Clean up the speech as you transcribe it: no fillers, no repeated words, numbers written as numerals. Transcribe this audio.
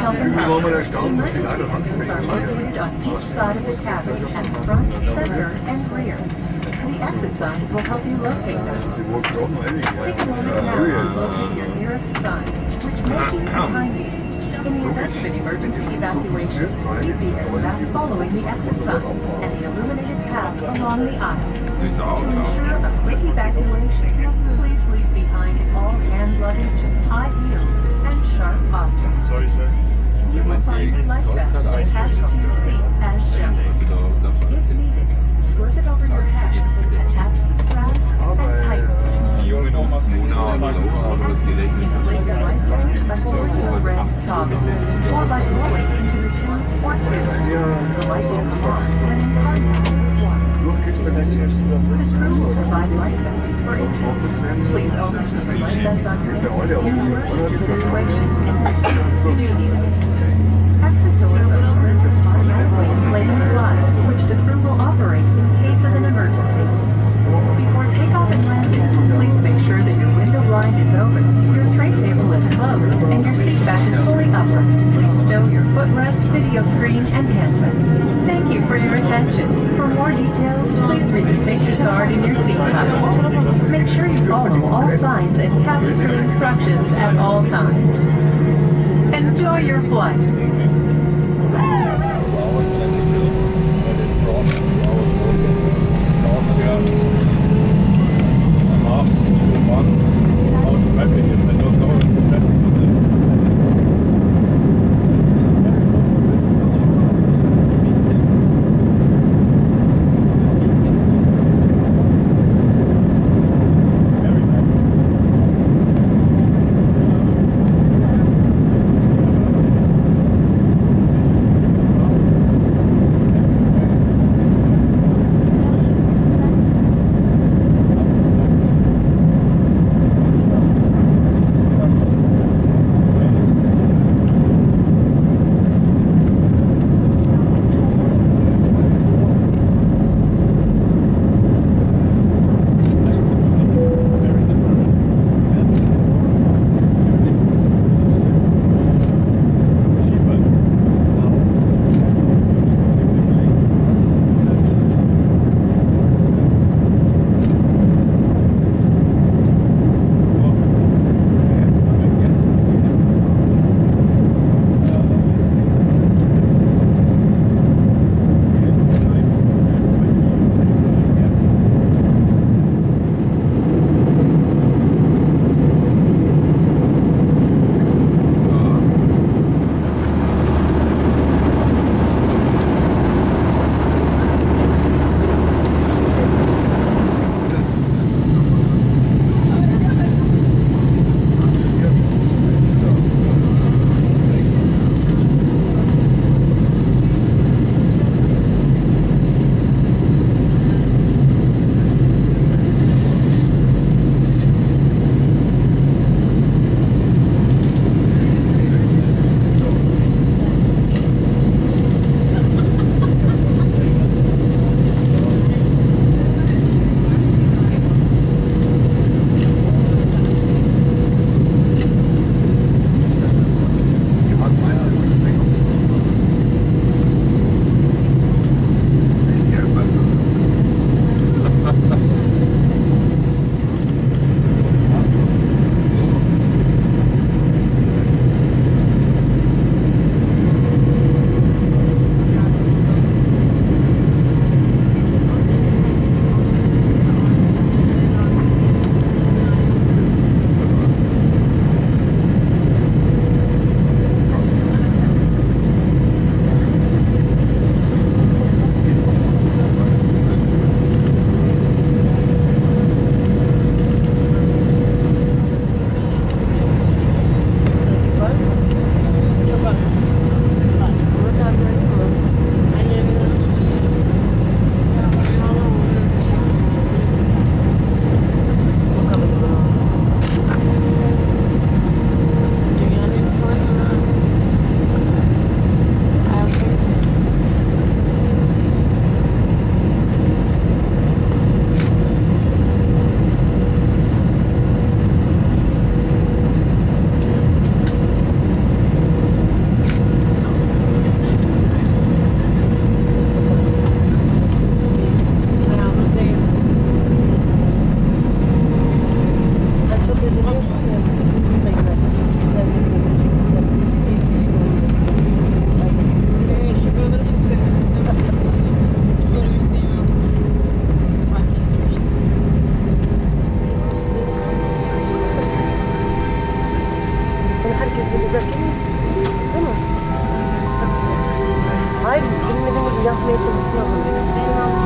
helping others. Emergency exits are located on each side of the cabin at the front, center, and rear. The exit signs will help you locate them. Take a moment now to locate your nearest sign, which may be behind you. In the event of an emergency evacuation, leave the aircraft following the exit signs and the illuminated path along the aisle. To ensure a quick evacuation, please leave behind all hand luggage, high heels, and sharp objects. You will find your life vest attached to your seat as shown. If needed, slip it over your head, attach the straps, and tighten it. Inflate your life bag by pulling your red toggles, or by blowing into the tube or tube. The light will come on when in contact with water. The crew will provide life vests for instance. Please only keep a life vest on your head in an emergency situation and if you need it. Exit doors are open with automatically inflating slides, which the crew will operate in case of an emergency. Before takeoff and landing, please make sure that your window blind is open, your tray table is closed, and your seat back is fully upright. Please stow your footrest, video screen, and handsets. Thank you for your attention. For more details, please read the safety card in your seat pocket. Make sure you follow all signs and cabin crew instructions at all times. Enjoy your flight. yapmaya çalıştım ama